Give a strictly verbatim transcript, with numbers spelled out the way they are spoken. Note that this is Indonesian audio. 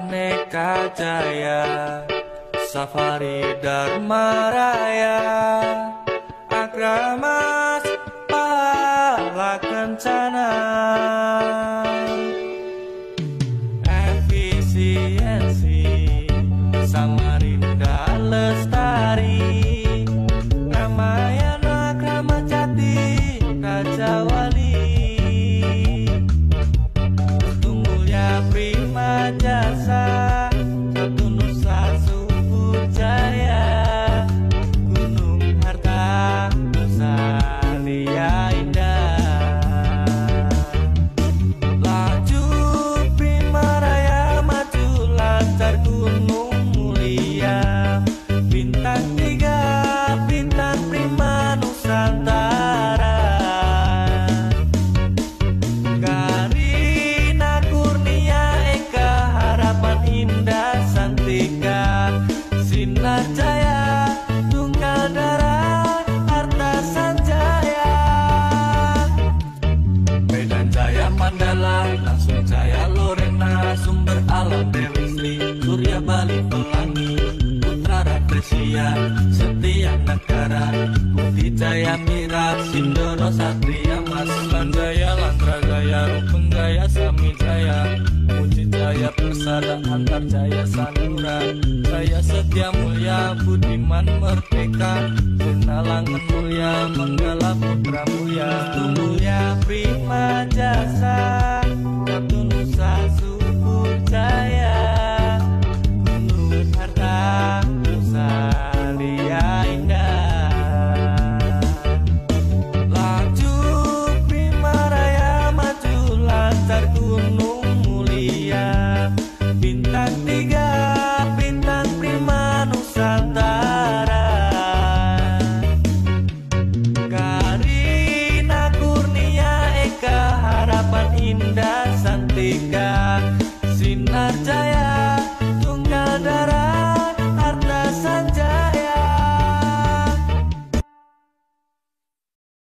Aneka Jaya, Safari Dharma Raya, Agramas Pahala Kencana, efisiensi Samarinda Lestari, Ramayana Kramat Jati Raja Wali, Tumulya Prima Jasa, Satu Nusa Subur Jaya, Gunung Harta Nusa Lia Indah. Laju Prima Raya, maju lancar Gunung Mulia, Bintang tiga, Bintang Prima Nusantara. Karina Kurnia Eka Harapan Indah Santika, Sinar Jaya Tunggal Darah Harta Sanjaya, Medan Jaya Mandala, Langsung Jaya Lorena, Sumber Alam Dewi Sri, Surya Bali Pelangi, Putra Rapresia, Setia Negara, Bukti Jaya Mira, Sindoro Satria Mas, Lanjaya Lantra Jaya, Rupeng Jaya Sami Jaya, Puji Jaya Persada Antar Jaya Sanura, Jaya Setia Mulia, Budiman Merdeka, Sinalangan Mulia, Menggala Putra Mulia, Tumulya Prima Jasa, Satu Nusa Subur Jaya, Gunung Harta Nusa Lia Indah. Laju Prima Raya, maju lancar Gunung Mulia, Bintang tiga, Bintang Prima Nusantara. Karina Kurnia Eka Harapan Indah Santika, Sinar Jaya